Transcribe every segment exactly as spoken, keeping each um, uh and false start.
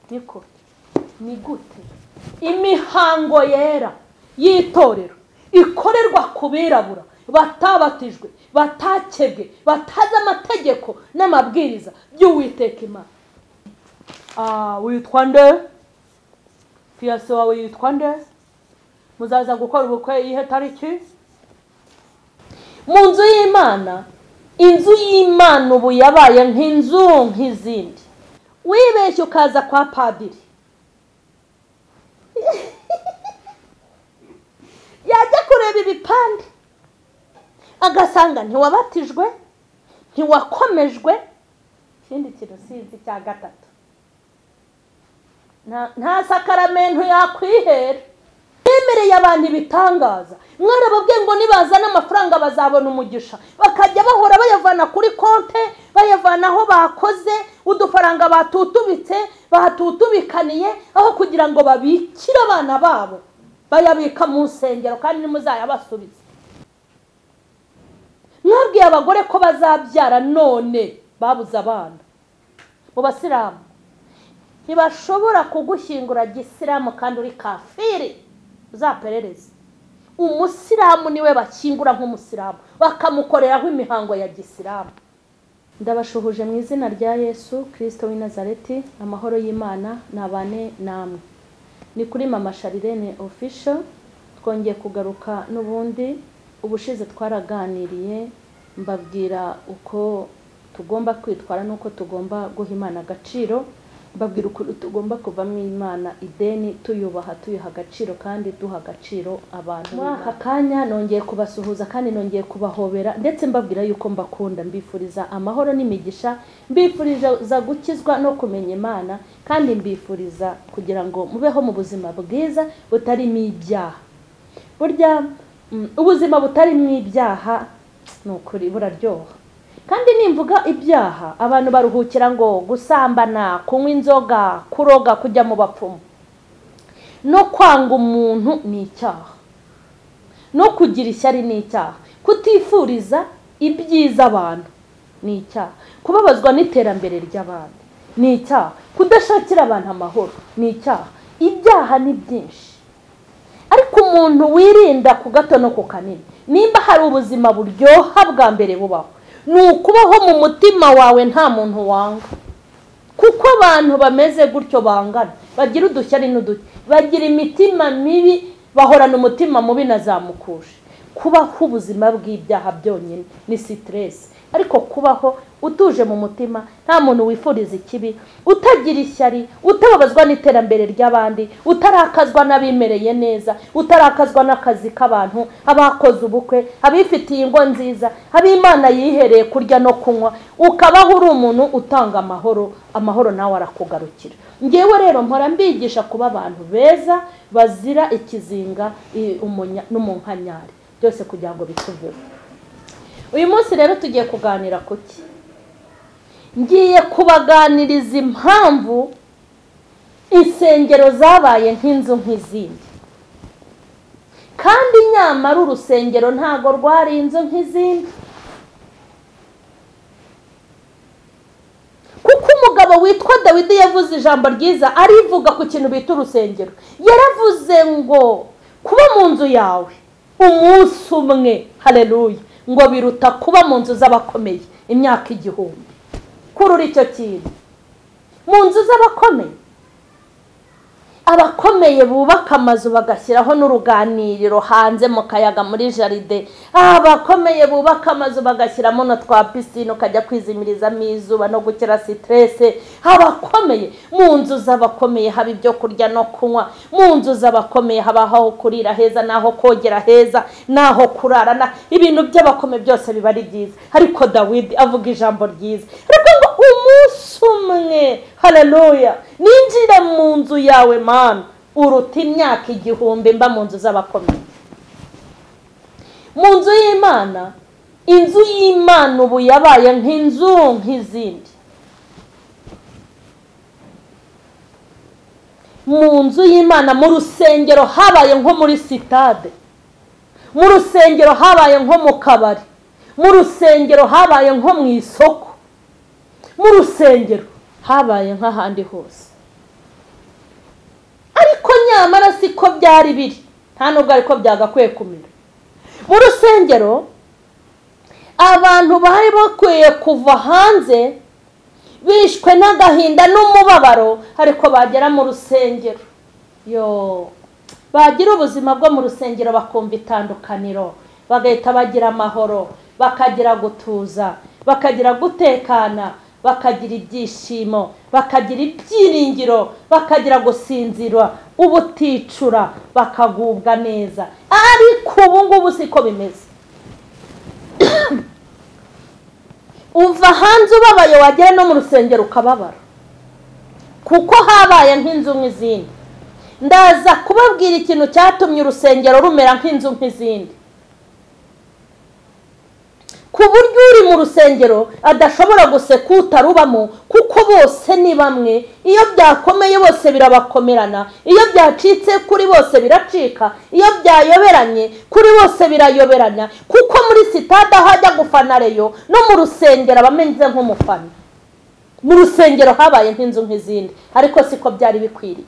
niko ni gute imihango yera y'itorero ikorerwa ku birabura batabatijwe batakebwe batazi amategeko n'amabwiriza by'Uwiteka Imana? Ah, witwa nde? Fiancé wawe yitwa nde? Muzaza gukora ubukwe ihe tariki? Mu nzu y'Imana, inzu y'Imana ubu yabaye nk'inzu nk'izindi. Wibeshye ukaza kwa padiri, yajya kureba ibipande agasanga ntiwabatijwe ntiwakomejwe. Ikindi kintu sinzi cya gatatu, nta sakaramento yakwihera. Yemereye abantu ibitangaza, mwarababwiye ngo nibazana amafaranga bazabona umugisha, bakajya bahora bayavana kuri konte, bayavana aho bakoze udufaranga batutubitse bahatutubikaniye, aho kugira ngo babikire abana babo bayabika mu nsengero kandi nimuzayabasubiza. Mwabwiye abagore ko bazabyara none babuze abana. Mu Basilamu ntibashobora kugushyingura gisiramu kandi uri kafiri, uzaperereze. Umusilamu niwe bakingura nk'umusilamu, bakamukoreraho imihango ya gisiramu. Ndabashuhuje mu izina rya Yesu Kristo w'i Nazareti. Amahoro y'Imana nabane namwe. Ni kuri Mama Sharirene Official. Twongeye kugaruka n'ubundi. Ubushize twaraganiriye mbabwira uko tugomba kwitwara nuko tugomba guha Imana agaciro, mbabwira uko tugomba kuva mu Imana ideni tuyubaha tuyuha agaciro kandi duha agaciro abantu. Mwaka kanya nongeye kubasuhuza kandi nongeye kubahobera, ndetse mbabwira yuko mbakunda, mbifuriza amahoro n'imigisha, mbifuriza gukizwa no kumenya Imana, kandi mbifuriza kugira ngo mubeho mu buzima bwiza butarimo ibyaha. Burya ubuzima butarimo ibyaha nukuri buraryoha. Kandi nimvuga ibyaha abantu baruhukira ngo gusambana, kunywa inzoga, kuroga, kujya mu bapfumu. No kwanga umuntu ni icyaha, no kugira ishyari ni icyaha, kutifuriza ibyiza abantu ni icyaha, kubabazwa n'iterambere ry'abandi ni icyaha, kudashakira abantu amahoro ni icyaha. Ibyaha ni byinshi, ariko umuntu wirinda ku gato no ku kanini. Nimba hari ubuzima buryoha bwa mbere bubaho, ni ukubaho mu mutima wawe nta muntu wanga. Kuko abantu bameze gutyo bangana, bagira udushyari n'uduke, bagira imitima mibi, bahorana umutima mubi na zamukushe. Kubaho ubuzima bw'ibyaha byonyine ni stress, ariko kubaho utuje mu mutima, nta muntu wifuriza ikibi, utagira ishyari, utababazwa n'iterambere ry'abandi, utarakazwa n'abimereye neza, utarakazwa n'akazi k'abantu, abakoze ubukwe, abifitiye ingo nziza, ab'Imana yihereye kurya no kunywa, ukabaho uri umuntu utanga amahoro, amahoro nawe arakugarukira. Ngewe rero mpora mbigisha kuba abantu beza bazira ikizinga n'umunkanyari, byose kugira ngo bituveho. Uyu munsi rero tugiye kuganira kuki? Ngiye kubaganiriza impamvu insengero zabaye nk'inzu nk'izindi, kandi nyamara urusengero ntago rwari inzu nk'izindi. Kuko umugabo witwa Dawidi yavuze ijambo ryiza arivuga ku kintu bita urusengero. Yaravuze ngo kuba mu nzu yawe umunsi umwe, haleluya, ngo biruta kuba mu nzu z'abakomeye imyaka igihumbi. Kurura icyo kintu, mu nzu z'abakomeye, abakomeye bubaka amazu bagashyiraho n'uruganiriro hanze mu kayaga muri jaride. Abakomeye bubaka amazu bagashyiramo no twa pisine ukajya kwizimirizamo izuba no gukira stress. Abakomeye, mu nzu z'abakomeye haba ibyo kurya no kunywa, mu nzu z'abakomeye haba aho kurira heza naho kogera heza naho kurara, na ibintu by'abakomeye byose biba ari byiza. Ariko Dawidi avuga ijambo ryiza, ariko ngo umunsi umwe, haleluya, ninjira mu nzu yawe Mana uruta imyaka igihumbi mba mu nzu z'abakomeye. Mu nzu y'Imana, inzu y'Imana ubu yabaye nk'inzu nk'izindi. Mu nzu y'Imana, mu rusengero habaye nko muri sitade, mu rusengero habaye nko mu kabari, mu rusengero habaye nko mu isoko, mu rusengero habaye nk'ahandi hose. nyamara siko byari biri, nta nubwo ariko byagakwiye kumera. Mu rusengero abantu bari bakwiye kuva hanze bishwe n'agahinda n'umubabaro, ariko bagera mu rusengero yo bagira ubuzima bwo mu rusengero bakumva itandukaniro, bagahita bagira amahoro, bakagira gutuza, bakagira gutekana, bakagira ibyishimo, bakagira ibyiringiro, bakagira gusinzira ubuticura, bakagubwa neza. Ariko ubu ngubu siko bimeze. Uva hanze ubabaye wagera no mu rusengero ukababara, kuko habaye nk'inzu nk'izindi. Ndaza kubabwira ikintu cyatumye urusengero rumera nk'inzu nk'izindi, ku buryo uri mu rusengero adashobora guseka utarubamo, kuko bose ni bamwe. Iyo byakomeye bose birabakomerana, iyo byacitse kuri bose biracika, iyo byayoberanye kuri bose birayoberana, kuko muri sitade aho ajya gufana Reyo no mu rusengero abamenze nk'umufana. Mu rusengero habaye nk'inzu nk'izindi, ariko siko byari bikwiriye.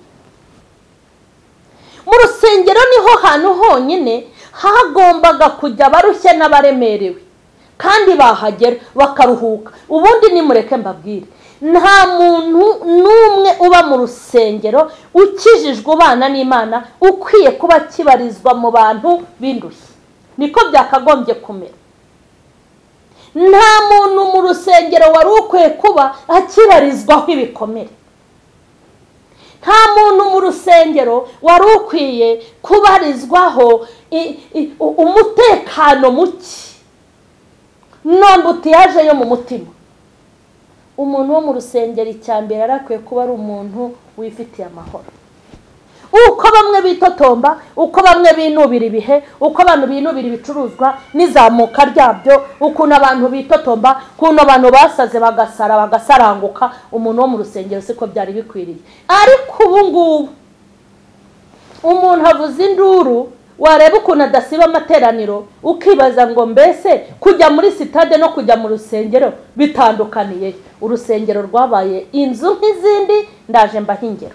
Mu rusengero niho hantu honyine hagombaga kujya abarushye n'abaremerewe, kandi bahagera bakaruhuka. Ubundi nimureke mbabwire, nta muntu n'umwe uba mu rusengero ukijijwe ubana n'Imana ukwiye kuba kibarizwa mu bantu bindushye. Niko byakagombye kumera. Nta muntu mu rusengero wari ukwiye kuba akibarizwaho ibikomere. Nta muntu mu rusengero wari ukwiye kubarizwaho umutekano muke, n'ambutiyaje yo mu mutima. Umuntu wo mu rusengero icyambere arakwiye kuba ari umuntu wifitiye amahoro. Uko bamwe bitotomba, uko bamwe binubira ibihe, uko abantu binubira ibicuruzwa n'izamuka ryabyo, ukuntu abantu bitotomba, ukuntu abantu basaze bagasara bagasaranguka, umuntu wo mu rusengero siko byari bikwiriye. Ariko ubu ngubu umuntu avuze induru, wareba ukuntu adasiba amateraniro, ukibaza ngo mbese kujya muri sitade no kujya mu rusengero bitandukaniye. Urusengero rwabaye inzu nk'izindi. Ndaje mbaha ingero.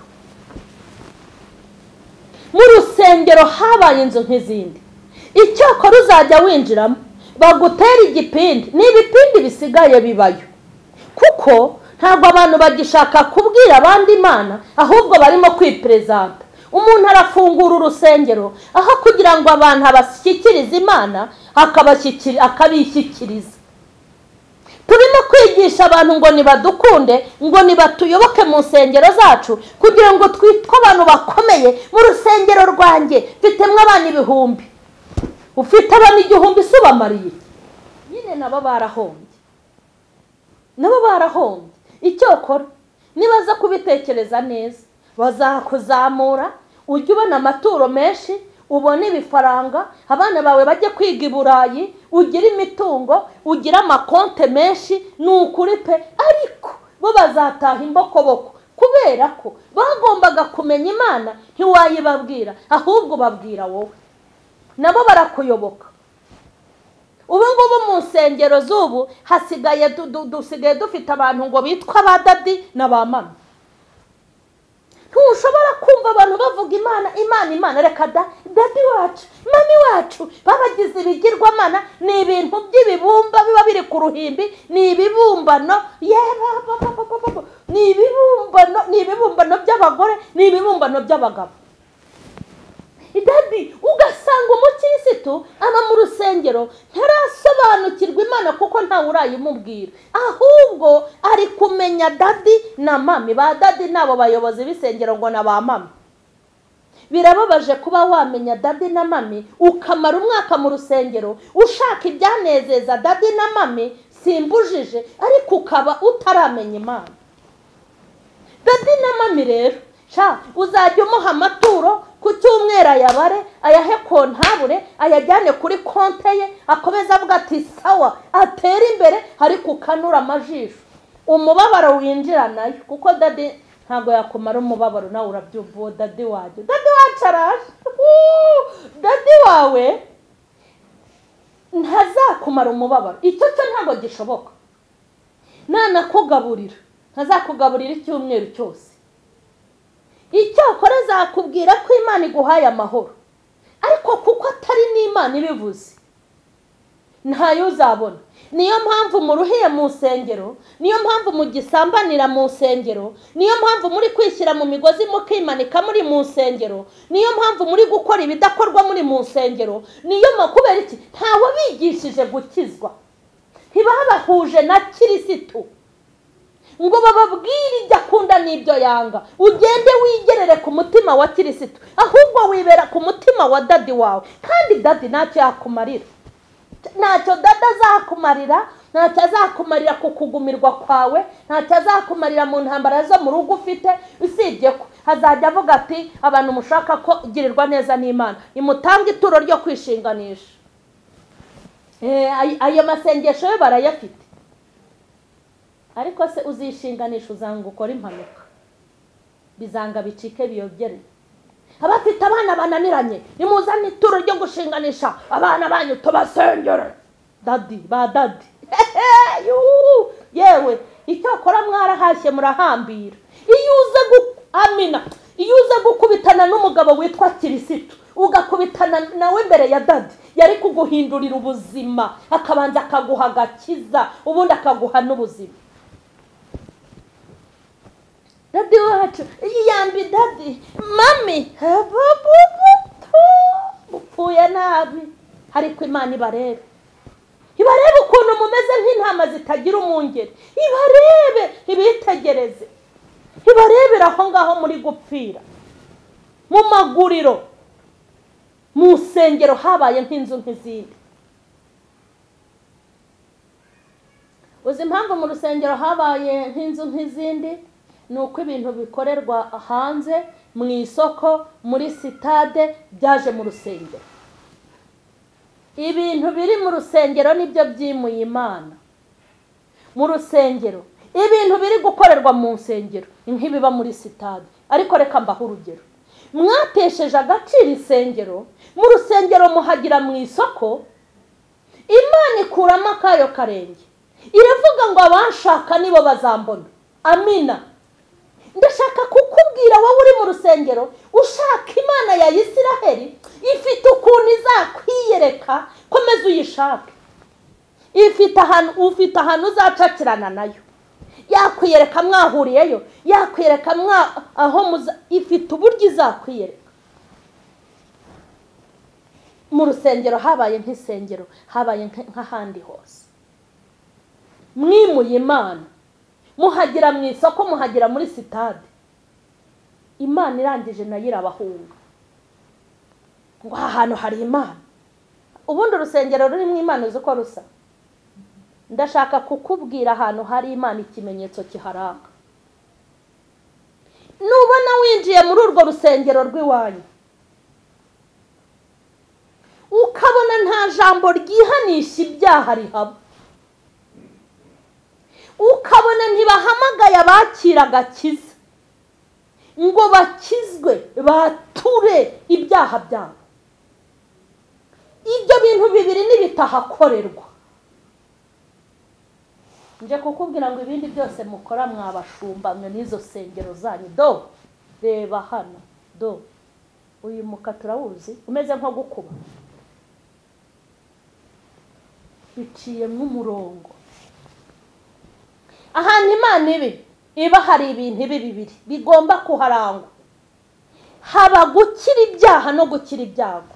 Mu rusengero habaye inzu nk'izindi. Icyakora uzajya winjiramo bagutera igipindi, n'ibipindi bisigaye bibayo, kuko ntabwo abantu bagishaka kubwira abandi Imana, ahubwo barimo kwiperezanta. Umuntu arafungura urusengero aho kugira ngo abantu abashyikirize Imana, akabishyikiriza. Turimo kwigisha abantu ngo nibadukunde, ngo nibatuyoboke mu nsengero zacu, kugira ngo twitwe abantu bakomeye. Mu rusengero rwanjye mfitemwe abana ibihumbi, ufite abana igihumbi subamariye. Nyine nabo barahombye, nabo barahombye. Icyokora nibaza kubitekereza neza, bazakuzamura ujye ubona amaturo menshi, ubone ibifaranga, abana bawe bajye kwiga i Burayi, ugira imitungo, ugira amakonte menshi, n'ukuri pe. Ariko bo bazataha imbokoboko, kubera ko bagombaga kumenya Imana ntiwayibabwira, ahubwo babwira wowe. Nabo barakuyoboka. Ubu ngubu mu nsengero z'ubu hasigaye dusigaye dufite abantu ngo bitwa ba dadi na ba mama. Ntushobora kumva abantu bavuga Imana Imana Imana, reka da dadi wacu mami wacu babagize ibigirwamana. Ni ibintu by'ibibumba biba biri ku ruhimbi, ni ibibumbano, yeba ni ibibumbano, ni ibibumbano by'abagore, ni ibibumbano by'abagabo. Dadi ugasanga umukirisitu aba mu rusengero ntarasobanukirwa Imana, kuko ntawe urayimubwira, ahubwo ari kumenya dadi na mami. Ba dadi nabo bayobozi b'isengero ngo na ba mami. Birababaje kuba wamenya dadi na mami ukamara umwaka mu rusengero ushaka ibyanezeza dadi na mami, simbujije, ariko ukaba utaramenya Imana. Dadi na mami rero sha uzajya umuha amaturo ku cyumweru, ayabare ayahe kontabure, ayajyane kuri konte ye, akomeza avuga ati sawa, atera imbere, ariko ukanura amajisho. Umubabaro winjira nayo, kuko dadi ntago yakumara umubabaro. Nawe urabyumva, dadi waje dadi wacu araje, dadi wawe ntazakumara umubabaro. Icyo cyo ntago gishoboka. Nanakugaburira ntazakugaburira icyumweru cyose. Icyakora izakubwira ko Imana iguhaye amahoro, ariko kuko atari n'Imana ibivuze ntayo uzabona. Niyo mpamvu muruhiye mu nsengero, niyo mpamvu mugisambanira mu nsengero, niyo mpamvu muri kwishyira mu migozi mukimanika muri mu nsengero, niyo mpamvu muri gukora ibidakorwa muri mu nsengero. Niyo makubera iki? Ntawe bigishije gukizwa, ntibabahuje na Kirisitu ngo bababwire ibyo akunda n'ibyo yanga. Ugende wigerere ku mutima wa Kirisitu, ahubwo wibera ku mutima wa dadi wawe. Kandi dadi ntacyo yakumarira, ntacyo dada azakumarira, ntacyo azakumarira ku kugumirwa kwawe, ntacyo azakumarira mu ntambara zo mu rugo ufite. Usibye ko hazajya avuga ati abantu mushaka ko girirwa neza n'Imana, imutange ituro ryo kwishinganisha. Ayo masengesho yo barayafite, ariko se uzishinganisha uzanga ukora impanuka, bizanga bicike biyobye. Abafite abana bananiranye, nimuzane ituro ryo gushinganisha abana banyu tubasengere. Dadi ba dadi yewe icyo akora mwarahashye murahambira. Iyo uze amina, iyo uze gukubitana n'umugabo witwa Kirisitu, ugakubitana nawe imbere ya dadi, yari kuguhindurira ubuzima, akabanza akaguha agakiza, ubundi akaguha n'ubuzima. Dadi wacu yambi dadi mami mupfuye nabi, ariko Imana ibarebe, ibarebe ukuntu mumeze nk'intama zitagira umwungeri, ibarebe ibitegereze, ibarebera aho ngaho muri gupfira mu maguriro, mu nsengero habaye nk'inzu nk'izindi. Uzi impamvu mu rusengero habaye nk'inzu nk'izindi? Ni uko ibintu bikorerwa hanze mu isoko, muri sitade, byaje mu rusengero. Ibintu biri mu rusengero nibyo byimuye Imana. Mu rusengero ibintu biri gukorerwa mu nsengero nk'ibiba muri sitade. Ariko reka mbaho urugero, mwatesheje agaciro insengero, mu rusengero muhagira mu isoko, Imana ikuramo akayo karenge, iravuga ngo abashaka nibo bazambona. Amina. Ndashaka kukubwira wowe uri mu rusengero ushaka Imana ya Isiraheli, ifite ukuntu izakwiyereka, komeza uyishake. Ifite ahantu ufite ahantu uzacakirana nayo, yakwiyereka mwahuriyeyo, yakwiyereka mwa aho muza, ifite uburyo izakwiyereka. Mu rusengero habaye nk'isengero, habaye nk'ahandi hose. Mwimuye Imana, muhagira mu isoko, muhagira muri sitade. Imana irangije nayo irabahunga ngo ahantu hari Imana. Ubundi urusengero rurimo Imana uzi ko rusa? Ndashaka kukubwira ahantu hari Imana ikimenyetso kiharanga. Nubona winjiye muri urwo rusengero rw'iwanyu, ukabona nta jambo ryihanisha ibyaha rihaba, ukabona ntibahamagaye abakira agakiza ngo bakizwe bature ibyaha byabo, ibyo bintu bibiri nibitahakorerwa, nje kukubwira ngo ibindi byose mukora mwabashumba mwe n'izo sengero zanyu. Do reba hano, do uyu muka turawuzi umeze nko gukuba, biciye nk'umurongo. Ahantu Imana ibi iba hari ibintu ibi bibiri bigomba kuharangwa, haba gukira ibyaha no gukira ibyago.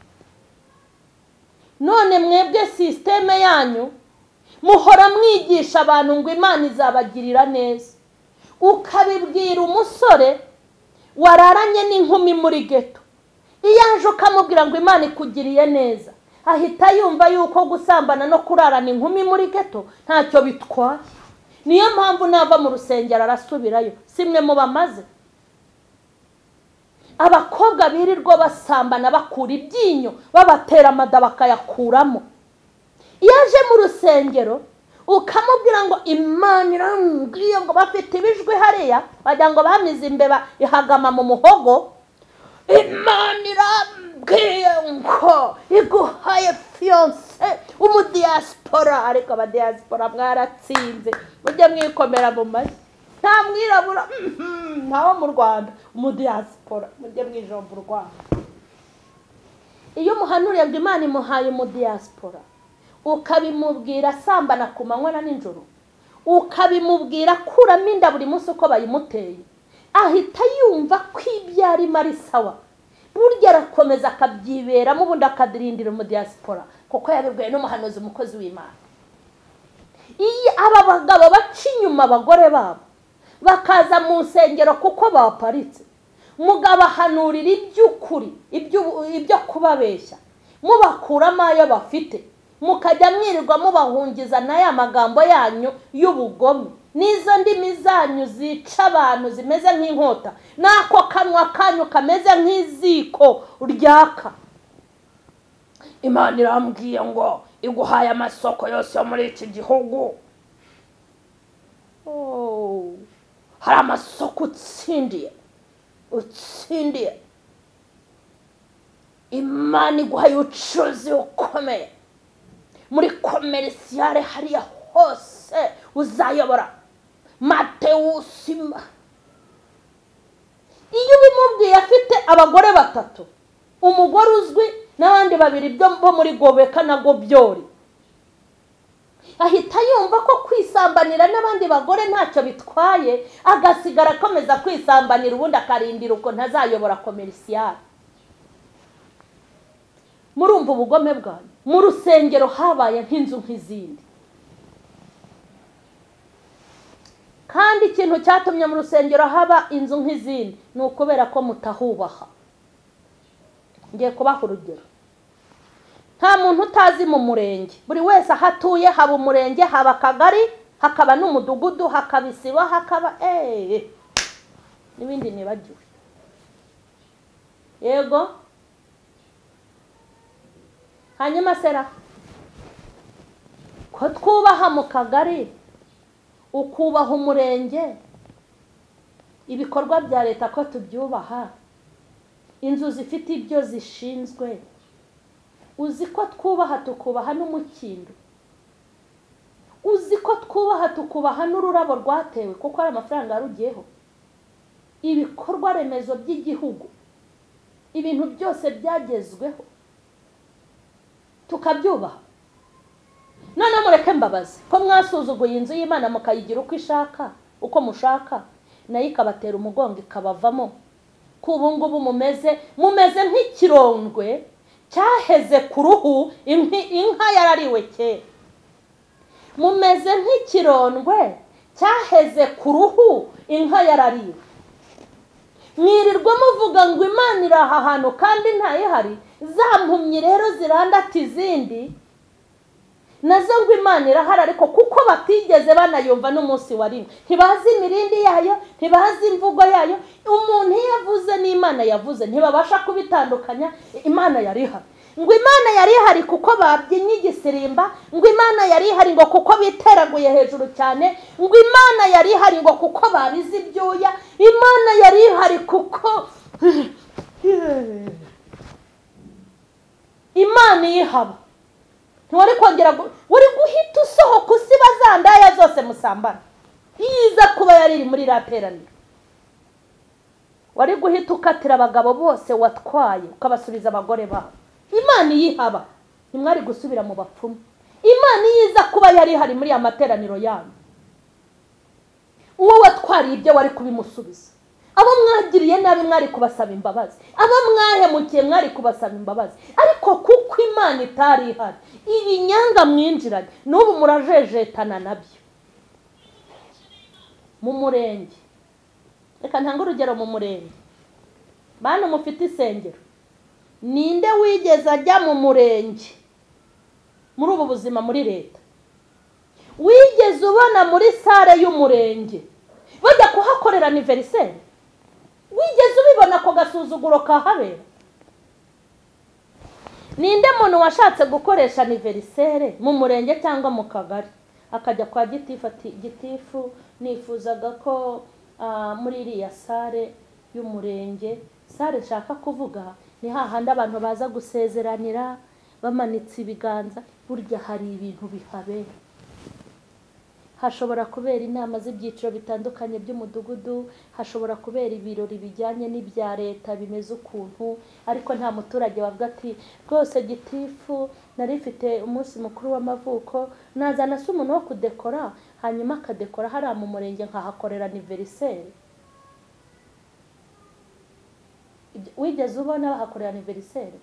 None mwebwe systeme yanyu muhora mwigisha abantu ngo Imana izabagirira neza, ukabibwira umusore wararanye n'inkumi muri geto, iyaje ukamubwira ngo Imana ikugiriye neza, ahita yumva yuko gusambana no kurarana inkumi muri geto ntacyo bitwaye. Niyo mpamvu nava mu rusengero arasubirayo. Simwe mu bamaze abakobwa birirwa basambana bakura ibyinyo, babatera amada bakayakuramo. Yaje mu rusengero ukamubwira ngo Imana irambwiye ngo bafite ibijwi hariya, bajya ngo bamize imbeba ihagama mu muhogo, Imana irambwiye ngo iguhaye fiance umudiaspora. Ariko abadiaspora mwaratsinze, mujye mwikomera mu mashyi. nta mwirabura ntawo mu Rwanda, umudiyasipora mujye mwijomba u Rwanda. Iyo umuhanuriye ngo Imana imuhaye umudiyasipora, ukabimubwira asambana ku manywa na nijoro, ukabimubwira kuramo inda buri munsi uko bayimuteye, ahita yumva ko ibyo arimo ari sawa. Burya arakomeza akabyiberamo, ubundi akadirindira umudiyasipora kuko yabibwiwe n'umuhanuzi umukozi w'Imana. Iyo aba bagabo baca inyuma abagore babo bakaza mu nsengero kuko baparitse, mugabo ahanurira iby'ukuri, ibyo kubabeshya, mubakuramo ayo bafite, mukajya mwirirwa mubahungiza na ya magambo yanyu y'ubugome n'izo ndimi zanyu zica abantu zimeze nk'inkota, n'ako kanwa kanyu kameze nk'iziko ryaka. Imana irambwiye ngo iguhaye amasoko yose yo muri iki gihugu. Oh, hari amasoko utsindiye, utsindiye. Imana iguhaye ubucuruzi bukomeye muri komerisiyare hariya hose uzayobora. Matewusi. Iyo bimubwiye afite abagore batatu, umugore uzwi n'abandi babiri bo muri Gobeka na Gobyori, ahita yumva ko kwisambanira n'abandi bagore ntacyo bitwaye, agasigara akomeza kwisambanira, ubundi akarindira uko ntazayobora komerisiyare. Murumva ubugome bwanyu. Mu rusengero habaye nk'inzu nk'izindi, kandi ikintu cyatumye mu rusengero haba inzu nk'izindi ni ukubera ko mutahubaha. Ngiye kubaha urugero. Nta muntu utazi mu murenge, buri wese ahatuye haba umurenge, haba akagari, hakaba n'umudugudu, hakaba isibo, hakaba eh n'ibindi nibagiwe. Yego. Hanyuma sera ko twubaha mu kagari, ukubaha umurenge, ibikorwa bya leta ko tubyubaha, inzu zifite ibyo zishinzwe, uzi ko twubaha tukubaha n'umukindo, uzi ko twubaha tukubaha n'ururabo rwatewe kuko ari amafaranga yarugiyeho, ibikorwa remezo by'igihugu, ibintu byose byagezweho tukabyubaha. None mureke mbabaze ko mwasuzuguye inzu y'Imana mukayigira uko ishaka, uko mushaka, nayo ikabatera umugongo ikabavamo. Kubu ngubu mumeze mumeze nk'ikirondwe cyaheze ku ruhu, inka yarariwe kera. Mumeze nk'ikirondwe cyaheze ku ruhu, inka yarariwe. Mwirirwa muvuga ngo Imana iri aha hantu kandi ntayihari. Za mpumyi rero zirandata izindi nazo ngo Imana irahari, ariko kuko batigeze banayumva n'umunsi wa rimwe, ntibazi imirindi yayo, ntibazi imvugo yayo. Umuntu yavuze n'Imana yavuze ntibabasha kubitandukanya. Imana yari ihari, ngo Imana yari ihari kuko babyinnye igisirimba, ngo Imana yari ihari ngo kuko biteraguye hejuru cyane, ngo Imana yari ihari ngo kuko babize ibyuya, Imana yari ihari kuko Imana yihaba. Ntiwari kongera uri guhita usohoka usiba za ndaya zose musambana, yiza kuba yari iri muri rateraniro. Wari guhita ukatira abagabo bose watwaye ukabasubiza abagore babo. Imana yihaba, ntimwari gusubira mu bapfumu. Imana yiza kuba yari hari muri amateraniro yanyu, uwo watwariye ibyo wari kubimusubiza. Abo mwagiriye nabi mwari kubasaba imbabazi, abo mwahemukiye mwari kubasaba imbabazi. Ariko kuko Imana itari ihari, ibinyanga mwinjiranye n'ubu murajejetana nabyo. Mu murenge, reka ntanga urugero. Mu murenge bana mufite isengero, ninde wigeze ajya mu murenge muri ubu buzima muri leta? Wigeze ubona muri sare y'umurenge bajya kuhakorera anniversaire? Wigeze ubibona ko gasuzuguro kahabera? Ninde muntu washatse gukoresha anniversaire mu murenge cyangwa mu kagari akajya kwa gitifu ati gitifu nifuzaga ko uh, muri iriya sare y'umurenge, sare nshaka kuvuga ni hahandi abantu baza gusezeranira bamanitse ibiganza, burya hari ibintu bihabera, hashobora kubera inama z'ibyiciro bitandukanye by'umudugudu, hashobora kubera ibirori bijyanye n'ibya leta bimeze ukuntu, ariko nta muturage wavuga ati rwose gitifu nari mfite umunsi mukuru w'amavuko, nazana se umuntu wo kudekora, hanyuma akadekora hariya mu murenge nkahakorera aniveriseri. Wigeze ubona bahakorera aniveriseri?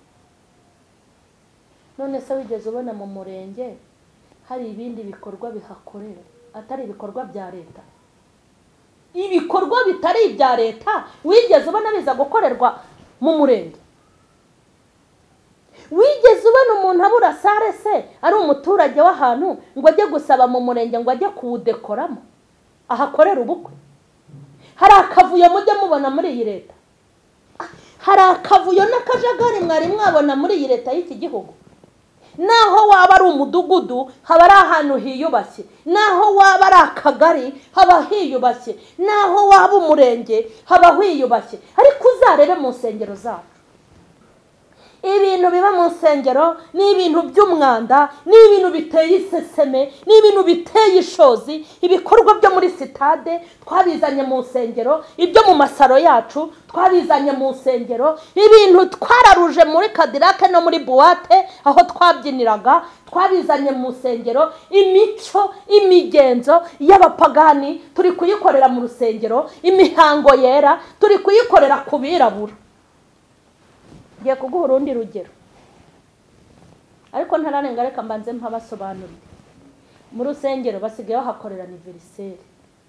None se wigeze ubona mu murenge hari ibindi bikorwa bihakorera atari ibikorwa bya leta? Ibikorwa bitari ibya leta wigeze ubona biza gukorerwa mu murenge? Wigeze ubona umuntu abura sare se ari umuturage w'ahantu ngo ajye gusaba mu murenge ngo ajye kuwudekoramo ahakorera ubukwe? Hari akavuyo mujye mubona muri iyi leta? Hari akavuyo n'akajagari mwari mwabona muri iyi leta y'iki gihugu? Naho waba ari umudugudu haba ari ahantu hiyubashye, naho waba ari akagari haba hiyubashye, naho waba umurenge haba hiyubashye. Ariko uzarebe mu nsengero zacu, ibintu biba mu nsengero ni ibintu by'umwanda, ni ibintu biteye iseseme, ni ibintu biteye ishozi. Ibikorwa byo muri sitade twabizanye mu nsengero, ibyo mu masaro yacu twabizanye mu nsengero, ibintu twararuje muri kadirake no muri buwate aho twabyiniraga twabizanye mu nsengero. Imico, imigenzo y'abapagani turi kuyikorera mu rusengero, imihango yera turi kuyikorera ku birabura. Ngiye kuguha urundi rugero, ariko ntararenga, reka mbanze mpabasobanurire. Mu rusengero basigaye bahakorera aniveriseri.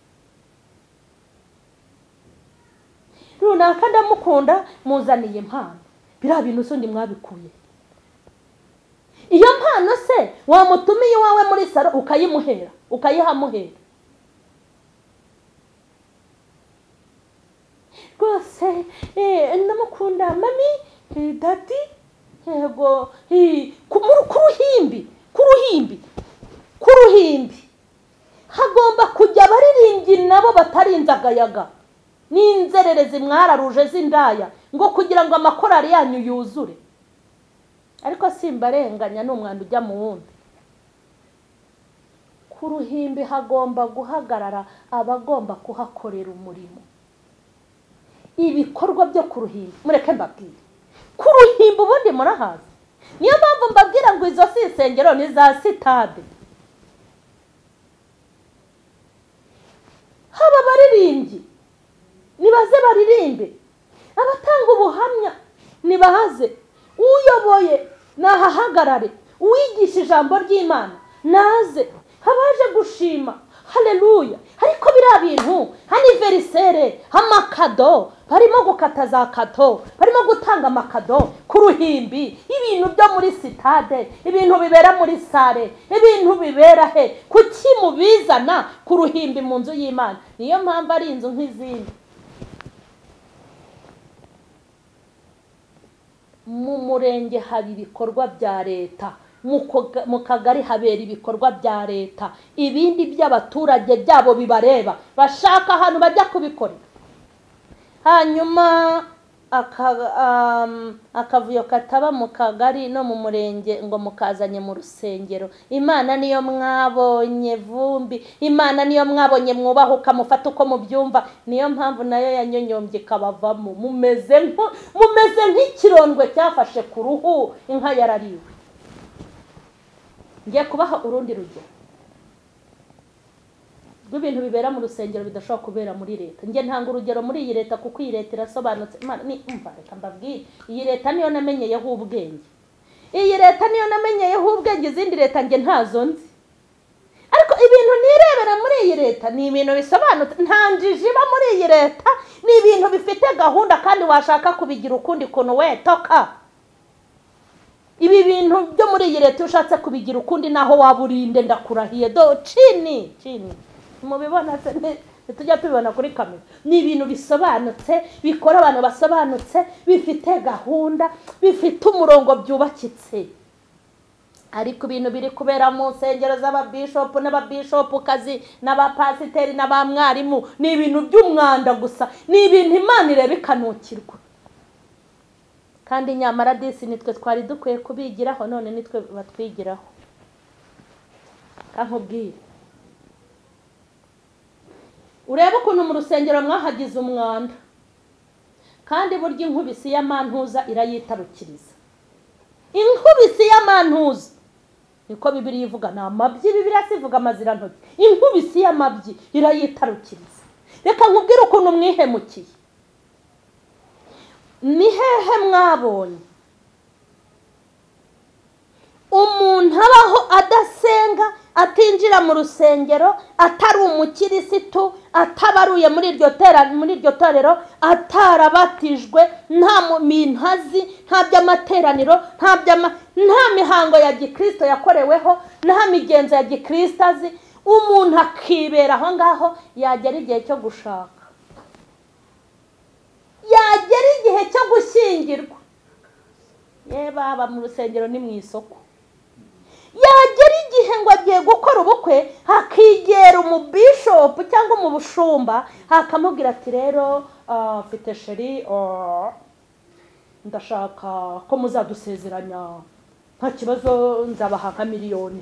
Runaka ndamukunda, muzaniye impano. Biriya bintu usundi mwabikuye? Iyo mpano se wamutumiye iwawe muri saro ukayimuhera, ukayihamuhera? Rwose ndamukunda mami, dadi, yego, ku ruhimbi, ku ruhimbi, ku ruhimbi hagomba kujya abaririmbyi nabo batarinzagayaga n'inzererezi mwararuje z'indaya ngo kugira ngo amakorari yanyu yuzure. Ariko simbarenganya, n'umwanda ujya mu wundi. Ku ruhimbi hagomba guhagarara abagomba kuhakorera umurimo. Ibikorwa byo ku ruhimbi mureke mbabwire, ku ruhimbi ubundi murahazi. Niyo mpamvu mbabwira ngo izo si insengero ni za sitade. Haba abaririmbyi nibaze baririmbe, abatanga ubuhamya nibahaze, uyoboye nahahagarare, uwigisha ijambo ry'Imana naze, habaje gushima. Haleluya. Ariko biriya bintu aniveriseri, amakado, barimo gukata za kato, barimo gutanga amakado ku ruhimbi, ibintu byo muri sitade, ibintu bibera muri sare, ibintu bibera he? Kuki mubizana ku ruhimbi mu nzu y'Imana? Niyo mpamvu ari inzu nk'izindi. Mu murenge haba ibikorwa bya leta, mu kagari habera ibikorwa bya leta, ibindi by'abaturage byabo bibareba, bashaka ahantu bajya kubikorera. Hanyuma akavuyo kataba mu kagari no mu murenge ngo mukazanye mu rusengero. Imana niyo mwabonye vumbi, Imana niyo mwabonye mwubahuka mufata uko mubyumva. Niyo mpamvu nayo yanyonyombye kabavamo, mumeze nko mumeze nk'ikirondwe cyafashe ku ruhu inka yarariwe. Ngiye kubaha urundi rugero rw'ibintu bibera mu rusengero bidashobora kubera muri leta. Ngiye ntanga urugero muri iyi leta kuko iyi leta irasobanutse. Ni umva, reka mbabwire, iyi leta niyo namenyeyeho ubwenge. Iyi leta niyo namenyeyeho ubwenge, izindi leta nge ntazo nzi. Ariko ibintu nirebera muri iyi leta ni ibintu bisobanutse, nta njiji iba muri iyi leta, ni ibintu bifite gahunda kandi washaka kubigira ukundi kuntu we toka. Ibi bintu byo muri iyi leta ushatse kubigira ukundi naho waburinde ndakurahiye do chini chini. Mubibona se tujya tubibona kuri kamera. Ni ibintu bisobanutse, bikora abantu basobanutse, bifite gahunda, bifite umurongo byubakitse. Ariko ibintu biri kubera mu nsengero z'ababishop n'ababishopu kazi n'abapasiteri n'abamwarimu ni ibintu by'umwanda gusa, ni ibintu Imana ireba ikanukirwa. Kandi nyamara disi nitwe twari dukwiye kubigiraho, none nitwe batwigiraho. Kankubwire, urebe ukuntu mu rusengero mwahagize umwanda, kandi burya inkubisi y'amantuza irayitarukiriza. Inkubisi y'amantuza niko Bibiliya ivuga, nta mabyi Bibiliya sivuga amazira ntoki. Inkubisi y'amabyi irayitarukiriza. Reka nkubwire ukuntu mwihemukiye. Ni hehe mwabonye umuntu abaho adasenga, atinjira mu rusengero, atari umukirisitu, atabaruye muri iryo tera muri iryo torero, atarabatijwe, nta mintazi, nta by'amateraniro, nta byama nta mihango ya gikristo yakoreweho, nta migenzo ya gikristo azi, umuntu akibera aho ngaho, yagera igihe cyo gushaka, yagera igihe cyo gushyingirwa, ye baba mu rusengero ni mu isoko, yagera igihe ngo agiye gukora ubukwe, hakigera umubishopu cyangwa umubushumba, hakamubwira ati rero mfite sheri, ndashaka ko muzadusezeranya, nta kibazo nzabaha nka miliyoni.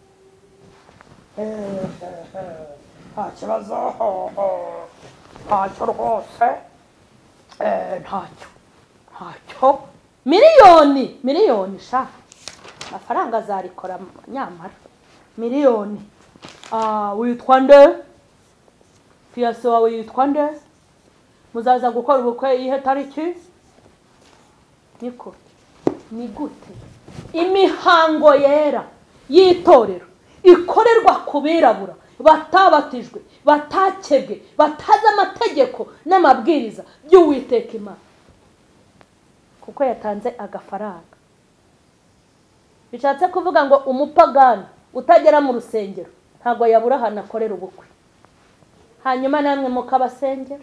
Nta kibazo, ntacyo rwose, ntacyo ntacyo miliyoni miliyoni sha amafaranga azarikora nyamara miliyoni. Ah, witwa nde? Fiancé wawe yitwa nde? Muzaza gukora ubukwe ihe tariki? Niko ni gute imihango yera yitorero ikorerwa kubirabura batabatijwe, batakebwe, bataza amategeko n'amabwiriza by'Uwiteka Imana, kuko yatanze agafaranga? Bishatse kuvuga ngo umupagani utagera mu rusengero ntago yabura hana akorera ubukwe, hanyuma namwe mukabasengera,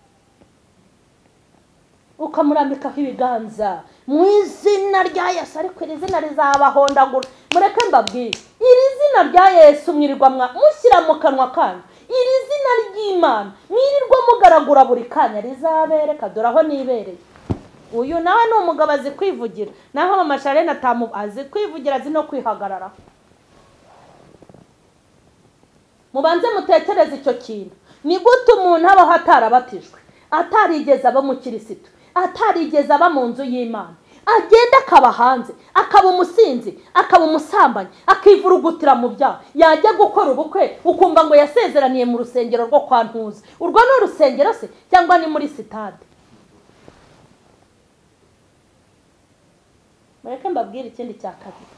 ukamurambikaho ibiganza mu izina rya Yesu, ariko iri zina rizabahondagura. Mureke mbabwire, iri zina rya Yesu mwirirwa mushyira mu kanwa kanyu, iri zina ry'Imana mwirirwa mugaragura buri kanya, rizabereka dore aho nibereye. Uyu nawe ni umugabo azi kwivugira, naho mama Sharene atamu azi kwivugira, azi no kwihagarara. Mubanze mutekereze icyo kintu. Ni gute umuntu abaho atarabatijwe, atarigeze aba mu kirisitu, atarigeze aba mu nzu y'Imana, agenda akaba hanze, akaba umusinzi, akaba umusambanyi, akivurugutira mu byaha, yajya gukora ubukwe ukumva ngo yasezeraniye mu rusengero rwo kwa Ntuza. Urwo ni urusengero se cyangwa ni muri sitade? Mureke mbabwire ikindi cya kabiri.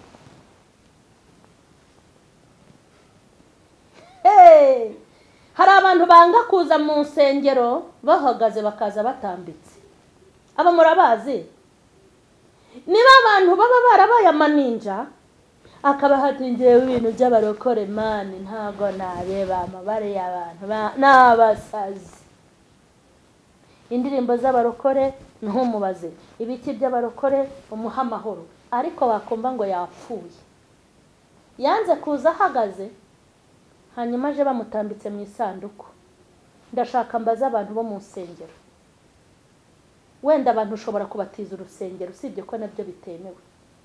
Hey! Hari abantu banga kuza mu nsengero bahagaze bakaza batambitse. Aba murabazi? Niba abantu baba barabaye amaninja, akaba hatingiye ibintu by'abarokore, mani ntago nareba amabare y'abantu n'abasazi. Indirimbo z'abarokore ntumubaze, ibiki by'abarokore umuha amahoro, ariko bakumva ngo yapfuye, yanze kuza ahagaze, hanyuma aje bamutambitse mu isanduku. Ndashaka mbaza abantu bo mu nsengero, wenda abantu ushobora kubatiza urusengero, usibye ko nabyo bitemewe,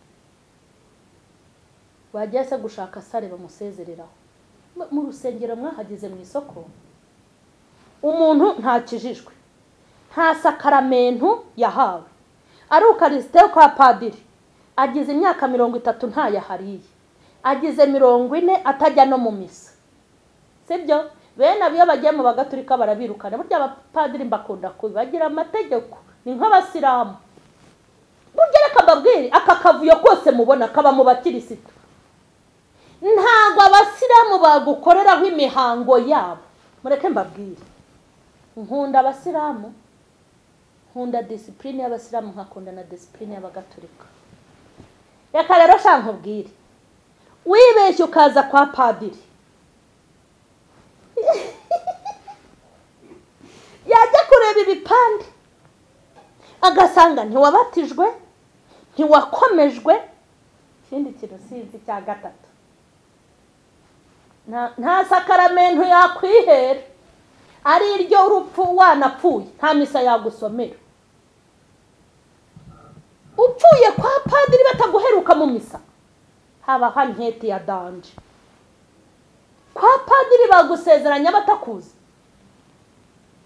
wajya se gushaka sare bamusezereraho. Mu rusengero mwahagize mu isoko, umuntu ntakijijwe, nta sakaramentu yahawe, ari ukarisite kwa padiri, agize imyaka mirongo itatu ntayahariye, agize mirongo ine atajya no mu misa, sibyo? Bene abiyo bagiye mu bagatulika barabirukana. Burya abapadiri mbakunda kubagira amategeko, ni nk'abasilamu. Burya reka mbabwire, aka kavuyo kose mubona kaba mu bakirisitu, ntago abasilamu bagukoreraho imihango yabo. Mureke mbabwire, nkunda abasilamu, nkunda discipline y'abasilamu, nkakunda na discipline y'abagatulika. Reka rero sha nkubwire, wibeshye ukaza kwa padiri, yajya kureba ibipande agasanga ntiwabatijwe, ntiwakomejwe. Ikindi kintu sinzi cya gatatu, nta sakaramentu yakwihera, ari iryo urupfu wanapfuye nta misa yagusomera. Upfuye kwa padiri bataguheruka mu misa, haba hantete ya danje. Kwa padiri bagusezeranya batakuzi,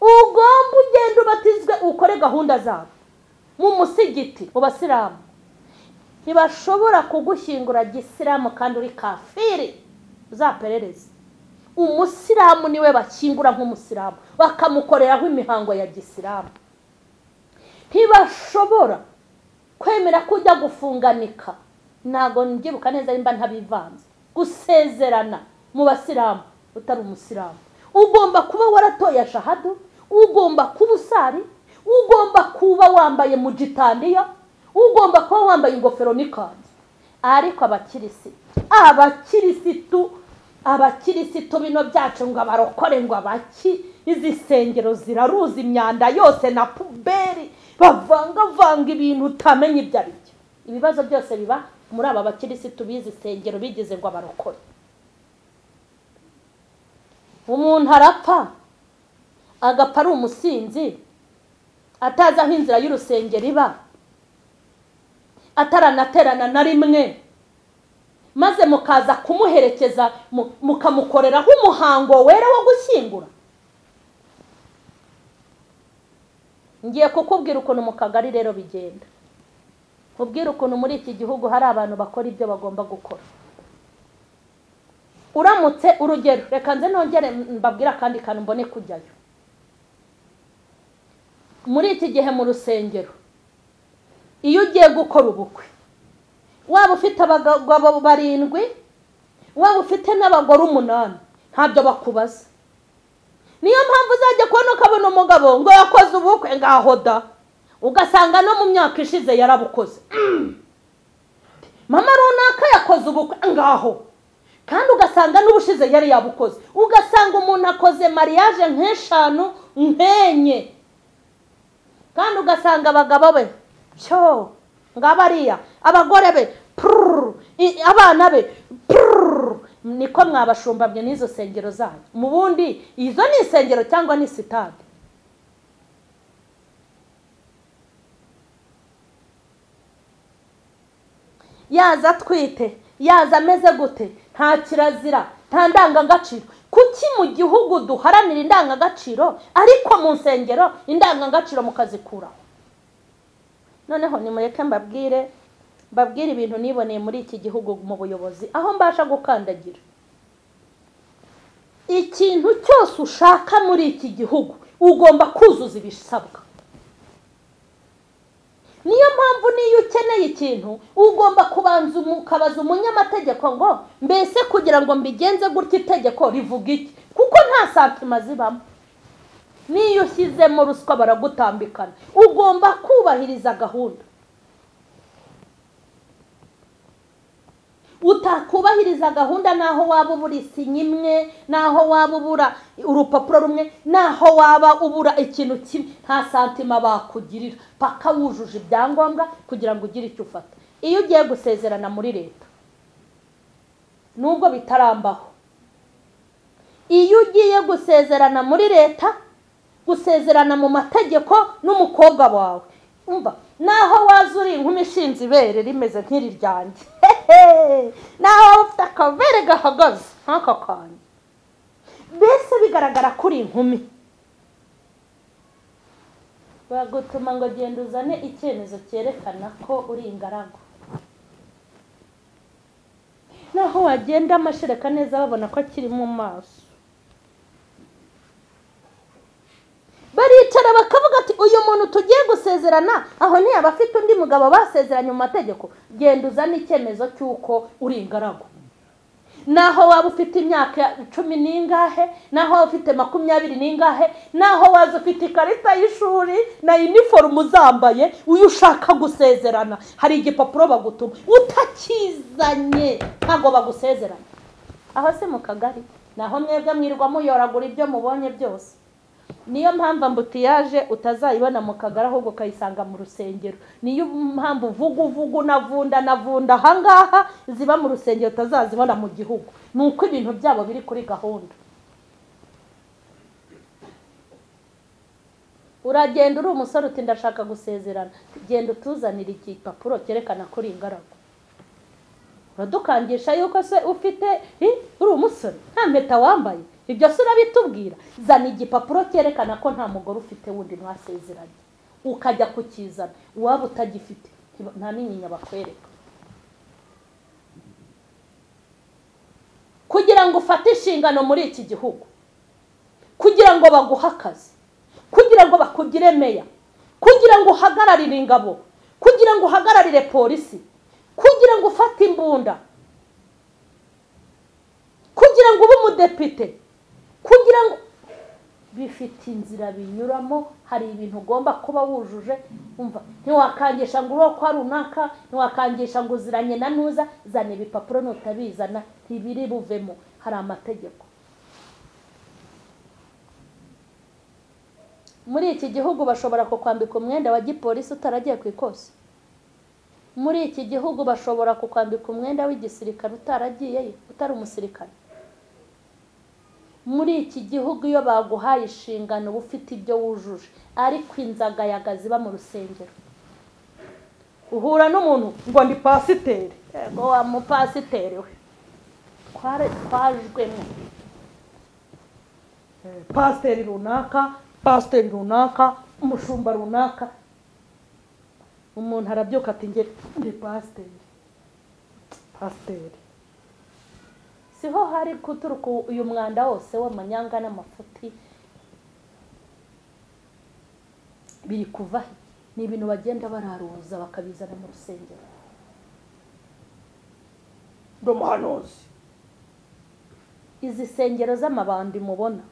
ugomba ugenda ubatizwe ukore gahunda zabo mu musigiti. Mu basilamu ntibashobora kugushyingura gisilamu kandi uri kafiri, uzaperereze. Umusilamu niwe bakingura nk'umusilamu bakamukoreraho imihango ya gisilamu. Ntibashobora kwemera ko ujya gufunganika, ntago ngibuka neza nimba ntabivanze, gusezerana mu basilamu utari umusilamu. Ugomba kuba waratoye shahadu, ugomba kuba usari, ugomba kuba wambaye mujitandiya, ugomba kuba wambaye ingofero n'ikanzu. Ariko abakirisitu abakirisitu abakirisitu bino byacu ngo abarokore ngo abaki, izi sengero ziraruza imyanda yose na puberi, bavanga vanga ibintu utamenya ibyo ari byo. Ibibazo byose biba muri aba bakirisitu bizi sengero bigize ngo abarokore. Umuntu arapfa agapfa ari umusinzi, atazi aho inzira y'urusengero iba, ataranaterana na rimwe, maze mukaza kumuherekeza mukamukoreraho umuhango wera wo gushyingura. Ngiye kukubwira ukuntu mu kagari rero bigenda, ubwira ukuntu muri iki gihugu hari abantu bakora ibyo bagomba gukora. Uramutse urugero, reka nze nongere mbabwira kandi kantu mbone kujyayo. Muri iki gihe mu rusengero iyo ugiye gukora ubukwe, waba ufite abagabo barindwi, waba ufite n'abagore umunani, ntabyo bakubaza. Niyo mpamvu uzajya kubona ukabona umugabo ngo yakoze ubukwe ngaho da, ugasanga no mu myaka ishize yarabukoze. Mama runaka yakoze ubukwe ngaho, kandi ugasanga n'ubushize yari yabukoze. Ugasanga umuntu akoze mariage nk'eshanu nkenye, kandi ugasanga abagabo be cyo ngabariya, abagore be prrr, abana be prrr. Niko mwabashumbamye n'izo sengero zanyu. Mu bundi izo ni sengero cyangwa ni sitade? Yaza twite, yaza ameze gute, nta kirazira, nta ndangagaciro. Kuki mu gihugu duharanira indangagaciro ariko mu nsengero indangagaciro mukazikuraho? Noneho nimureke mbabwire mbabwire ibintu niboneye muri iki gihugu mu buyobozi aho mbasha gukandagira. Ikintu cyose ushaka muri iki gihugu ugomba kuzuza ibisabwa. Niyo mpamvu niyo ukeneye ikintu ugomba kubanza ukabaza umunyamategeko ngo mbese kugira ngo mbigenze gutya itegeko rivuga iki, kuko nta santima zibamo. Niyo ushyizemo ruswa baragutambikana. Ugomba kubahiriza gahunda. Utakubahiriza gahunda naho waba ubura isinye imwe, naho waba ubura urupapuro rumwe, naho waba ubura ikintu kimwe, nta santima bakugirira paka wujuje ibyangombwa kugira ngo ugire icyo ufata. Iyo ugiye gusezerana muri leta, nubwo bitarambaho, iyo ugiye gusezerana muri leta, gusezerana mu mategeko n'umukobwa wawe, umva naho wazuri inkumi ishinze ibere rimeze nk'iri ryanjye, naho ufite akabere gahagaze nk'aka kanyu, mbese bigaragara kuri inkumi, bagutuma ngo genda uzane icyemezo cyerekana ko uri ingaragu. Naho wagenda amashereka neza babona ko akiri mu maso, baricara bakavuga ati uyu muntu tugiye gusezerana aho ntiyaba afite undi mugabo basezeranye mu mategeko, genda uzane icyemezo cy'uko uri ingaragu. Naho waba ufite imyaka cumi n'ingahe, naho waba ufite makumyabiri n'ingahe, naho waza ufite ikarita y'ishuri na uniform uzambaye, uyu ushaka gusezerana hari igipapuro bagutuma, utakizanye ntago bagusezerana. Aho se mu kagari naho mwebwe mwirwa muyoragura ibyo mubonye byose. Niyo mpamvu ambutiyaje utazayibona mu kagari ahubwo ukayisanga mu rusengero. Niyo mpamvu vugu vugu navunda navunda hangaha ziba mu rusengero utazazibona mu gihugu. Nuko ibintu byabo biri kuri gahunda. Uragenda uri umusore uti ndashaka gusezerana, genda utuzanira igipapuro cyerekana ko uri ingaragu. Uradukangisha yuko se ufite uri umusore nta mpeta wambaye, ibyo se urabitubwira. Zana igipapuro cyerekana ko nta mugore ufite wundi mwasezeranye, ukajya kukizana. Waba utagifite nta n'inyinya bakwereka. Kugira ngo ufate inshingano muri iki gihugu, kugira ngo baguhe akazi, kugira ngo bakugire meya, kugira ngo uhagararire ingabo, kugira ngo uhagararire polisi, kugira ngo ufate imbunda, kugira ngo ube umudepite, kugira ngo bifite inzira binyuramo. Hari ibintu ugomba kuba wujuje. Umva, ntiwakangisha ngo uro kwa runaka, ntiwakangisha ngo uziranye na nuza. Zana ibipapuro, nutabizana ntibiri buvemo. Hari amategeko. Muri iki gihugu bashobora kukwambika umwenda wa gipolisi utaragiye ku ikosi. Muri iki gihugu bashobora kukwambika umwenda w'igisirikare utaragiyeyo, utari umusirikare. Muri iki gihugu iyo baguhaye inshingano uba ufite ibyo wujuje. Ariko inzagayaga ziba mu rusengero, uhura n'umuntu ngo ndi pasiteri. Ego wa mupasiteri we, tware twajwemo pasiteri runaka, pasiteri runaka, umushumba runaka. Umuntu arabyuka ati nge ndi pasiteri. Pasiteri siho hari kuturuka uyu mwanda wose w'amanyanga n'amafuti biri kuva. Ni ibintu bagenda bararuza bakabizana mu rusengero. Ndo muhanuzi. Izi sengero z'amabandi mubona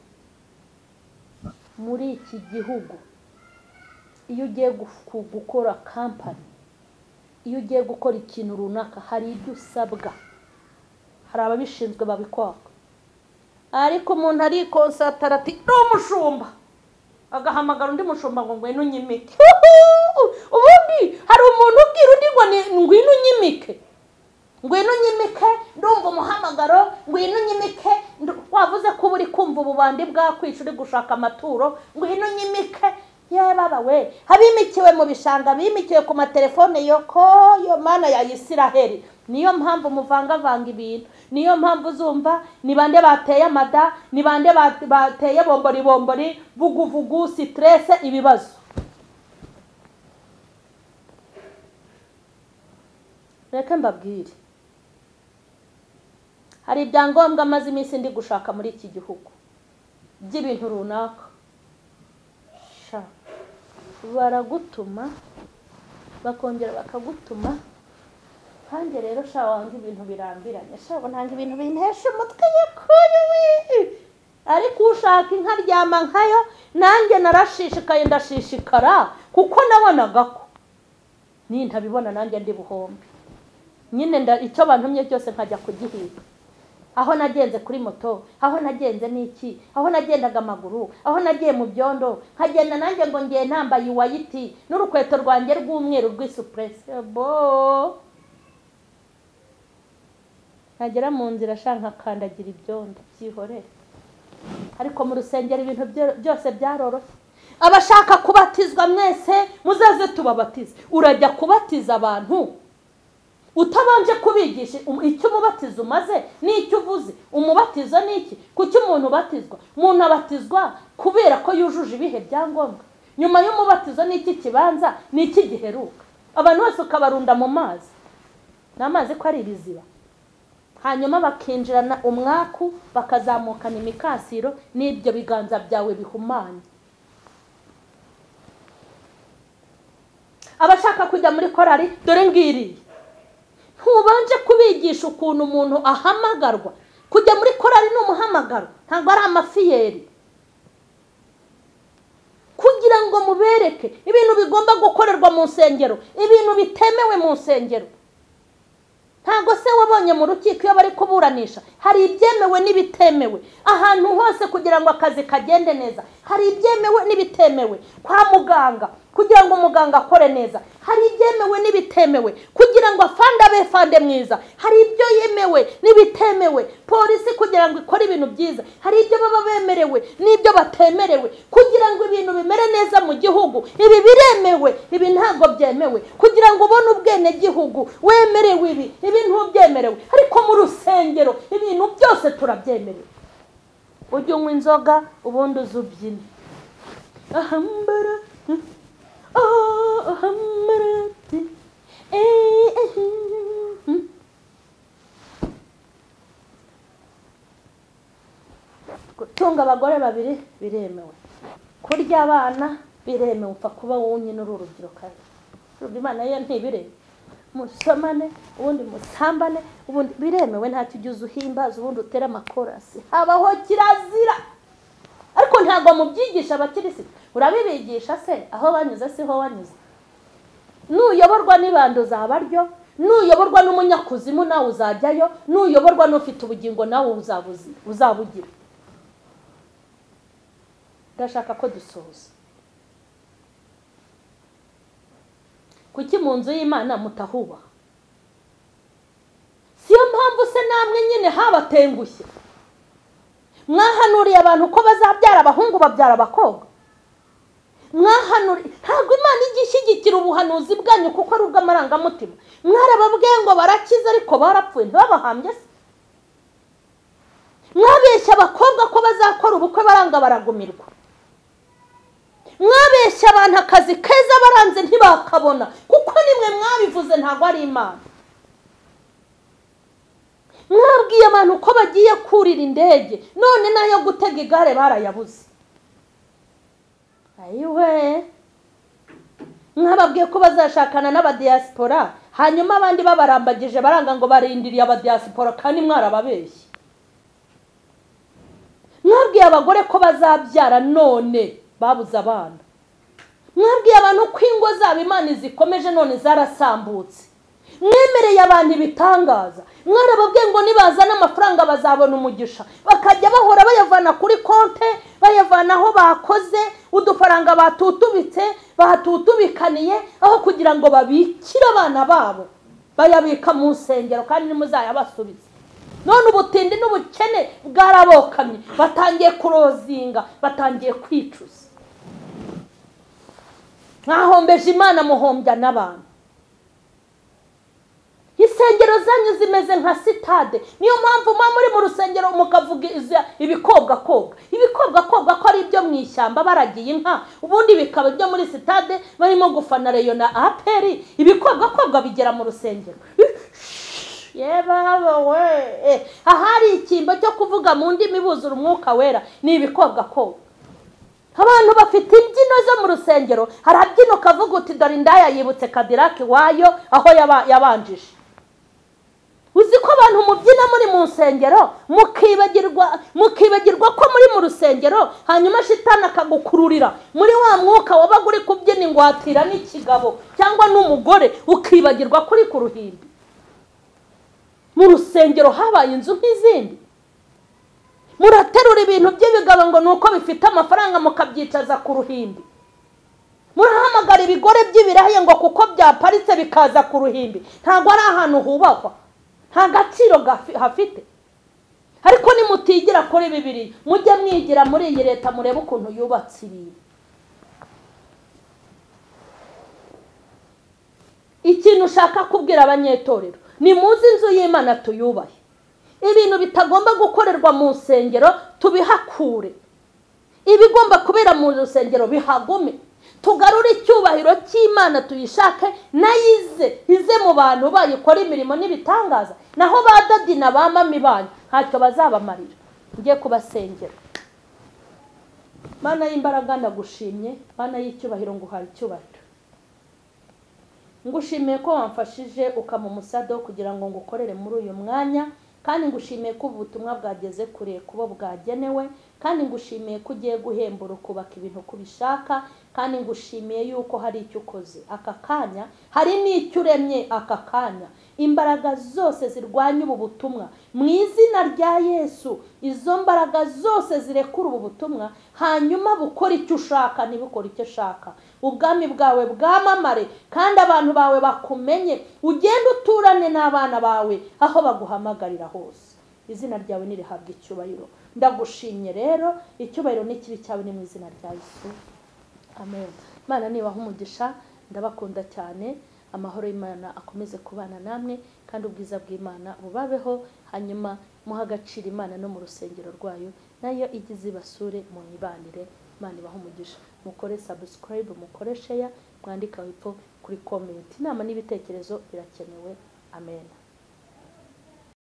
muri iki gihugu, iyo ugiye gukora kampani, iyo ugiye gukora ikintu runaka, hari ibyo usabwa. Hari ababishinzwe babikwaka. Ariko umuntu ari konsatara ati ndo mushumba, agahamagara undi mushumba ngo ngwino unyimike. Ubundi hari umuntu ubwira undi ngo ngwino unyimike, ngwino unyimike, ndumva umuhamagaro, ngwino unyimike. Wavuze ko uri kumva ububandi bwakwica uri gushaka amaturo, ngwino unyimike. Ye baba we, habimikiwe mu bishanga, bimikiwe ku matelefone yoko yo mana ya Isiraheli. Niyo mpamvu muvanga vanga ibintu. Niyo mpamvu uzumva ni bande bateye amada, ni bande bateye bombori bombori, vugu vugu, stress, ibibazo. Reka mbabwire, hari ibyangombwa maze iminsi ndi gushaka muri iki gihugu by'ibintu runaka. Sha baragutuma bakongera bakagutuma. Kandi rero sha wanga ibintu birambiranye. Sha ntanga ibintu bintesha umutwe yakoye. Ariko ushaka inka ryama nkayo, nanjye narashishikaye ndashishikara kuko nabonaga ko ni ntabibona nanjye ndi buhombe. Nyine nda icyo bantumye cyose nkajya kugihiga. Aho nagenze kuri moto, aho nagenze niki, aho nagendaga amaguru, aho nagiye mu byondo, nkagenda nanjye ngo ngiye nambaye white n'urukweto rwanjye rw'umweru rw'isupresse. Bo nagera mu nzira shanka kandagira ibyondo byihorere. Ariko mu rusengero ibintu byose byaroroshye. Abashaka kubatizwa mwese muzaze tubabatize. Urajya kubatiza abantu utabanje kubigisha icyo umubatizo umaze n'icyo uvuze. Umubatizo ni iki? Kuki umuntu ubatizwa? Umuntu abatizwa kubera ko yujuje ibihe byangombwa. Nyuma y'umubatizo ni iki kibanza, ni iki giheruka. Abantu bose ukabarunda mu mazi, n'amazi ko ari ibiziba. Hanyuma bakinjirana umwaku, bakazamukana imikasiro, n'ibyo biganza byawe bihumanye. Abashaka kujya muri korari, dore ngiri ntubanje kubigisha ukuntu umuntu ahamagarwa. Kujya muri korari ni umuhamagaro, ntabwo ari amafiyeri. Kugira ngo mubereke ibintu bigomba gukorerwa mu nsengero, ibintu bitemewe mu nsengero. Ntago se wabonye mu rukiko iyo bari kuburanisha hari ibyemewe n'ibitemewe. Ahantu hose kugira ngo akazi kagende neza hari ibyemewe n'ibitemewe. Kwa muganga kugira ngo umuganga akore neza hari ibyemewe n'ibitemewe. Kugira ngo afande abe fande mwiza hari ibyo yemewe n'ibitemewe. Polisi kugira ngo ikore ibintu byiza hari ibyo baba bemerewe n'ibyo batemerewe. Kugira ngo ibintu bimere neza mu gihugu ibi biremewe, ibi ntago byemewe. Kugira ngo ubone ubwene gihugu wemerewe ibi, ibintu byemerewe. Ariko mu rusengero ibintu byose turabyemerewe. ujye unywa inzoga ubundi uzubyine ahambara ahambarati gutunga abagore babiri biremewe, kurya abana biremewe, upfa kuba wowe uri urubyiruko. Imana yo ntibirebe, musomane ubundi musambane ubundi biremewe, ntacyo ujye uhimbaza ubundi utera amakorasi, habaho kirazira. Ariko ntabwo mubyigisha abakirisitu, urabibigisha se aho banyuze siho wanyuze. Nuyoborwa n'ibando zabaryo, nuyoborwa n'umunyakuzimu nawe uzajyayo, nuyoborwa n'ufite ubugingo nawe uzabuzi uzabugira. Ndashaka ko dusoza. Kuki mu nzu y'Imana mutahubaha? Siyo mpamvu se namwe nyine habatengushye. Mwahanuriye abantu ko bazabyara abahungu babyara abakobwa. Mwahanuriye, ntabwo Imana igishyigikira ubuhanuzi bwanyu kuko ari ubw'amarangamutima. Mwarababwiye ngo barakize ariko barapfuye ntibabahambye se. Mwabeshya abakobwa ko bazakora ubukwe baranga baragumirwa. Mwabeshya abantu akazi keza baranze ntibakabona kuko nimwe mwabivuze ntabwo ari Imana. Mwabwiye abantu ko bagiye kurira indege none nayo gutega igare barayabuze. Ayiwe, mwababwiye ko bazashakana n'abadiaspora hanyuma abandi babarambagije baranga ngo barindiriye abadiaspora kandi mwarababeshye. Mwabwiye abagore ko bazabyara none babuze abana. Mwabwiye abantu ko ingo zabo Imana zikomeje none zarasambutse. Mwemereye abantu ibitangaza. Mwarababwiye ngo nibazana amafaranga bazabona umugisha, bakajya bahora bayavana kuri konte, bayavana aho bakoze, udufaranga batutubitse bahatutubikaniye aho kugira ngo babikire abana babo, bayabika mu nsengero kandi nimuzayabasubize. None ubutindi n'ubukene bwarabokamye, batangiye kurozinga, batangiye kwicuza. Mwahombeje Imana muhombya n'abantu. Insengero zanyu zimeze nka sitade, niyo mpamvu mwa muri mu rusengero mukavuga ibikobwa kobwa. Ibikobwa kobwa ko ari ibyo mu ishyamba baragiye inka, ubundi bikaba ibyo muri sitade barimo gufana Rayon na A P R. Ibikobwa kobwa bigera mu rusengero. Yeba we, ahari ikimbo cyo kuvuga mu ndimi buzura umwuka wera ni ibikobwa kobwa. Abantu bafite imbyino zo mu rusengero, harabyino kavuga uti dore indaya yibutse Cadillac wayo aho yabanjije. Uzi ko abantu mubyina muri mu nsengero mukibagirwa mukibagirwa ko muri mu rusengero, hanyuma shitani akagukururira muri wa mwuka wabaga uri kubyina ingwatira n'ikigabo cyangwa n'umugore, ukibagirwa kuri ku ruhimbi. Mu rusengero habaye inzu nk'izindi. Muraterura ibintu by'ibigabo ngo nuko bifite amafaranga mukabyicaza ku ruhimbi. Murahamagara ibigore by'ibirayi ngo kuko byaparitse bikaza ku ruhimbi. Ntabwo ari ahantu hubakwa, nta gaciro hafite. Ariko nimutigira kuri bibiri, mujye mwigira muri iyi leta murebe ukuntu yubatse ibintu. Ikintu ushaka kubwira abanyetorero, ni muzi inzu y'Imana tuyubahe. Ibintu bitagomba gukorerwa mu nsengero tubihakure. Ibigomba kubera mu rusengero bihagume. Tugarure icyubahiro cy'Imana tuyishake nayize ize mu bantu bayikora imirimo n'ibitangaza. Naho ba dadi na ba mami banyu ntacyo bazabamarira. Ngiye kubasengera. Mana y'imbaraga ndagushimye, Mana y'icyubahiro nguhaye icyubahiro. Ngushimiye ko wamfashije ukama umusado kugira ngo ngukorere muri uyu mwanya, kandi ngushimiye ko ubutumwa bwageze kure kubo bwagenewe, kandi ngushimiye ko ugiye guhembura kubaka ibintu kubishaka, kandi ngushimiye yuko hari icyo ukoze aka kanya, hari n'icyo uremye aka kanya. Imbaraga zose zirwanya ubu butumwa mu izina rya Yesu, izo mbaraga zose zirekura ubu butumwa, hanyuma bukora icyo ushaka ntibukora icyo ushaka. Ubwami bwawe bwamamare kandi abantu bawe bakumenye, ugende uturane n'abana bawe aho baguhamagarira hose. Izina ryawe nirihabwe icyubahiro. Ndagushimye rero, icyubahiro n'ikibi cyawe ni mu izina rya Yesu. Amen. Mana nibaha umugisha, ndabakunda cyane. amahoro y'Imana akomeze kubana namwe kandi ubwiza bw'Imana bubabeho, hanyuma muha agaciro Imana no mu rusengero rwayo, nayo igize ibasure mu nibanire. Imana ibaha umugisha. Mukore subscribe, mukore share, mwandika hepfo kuri comment. Inama n'ibitekerezo birakenewe. Amen.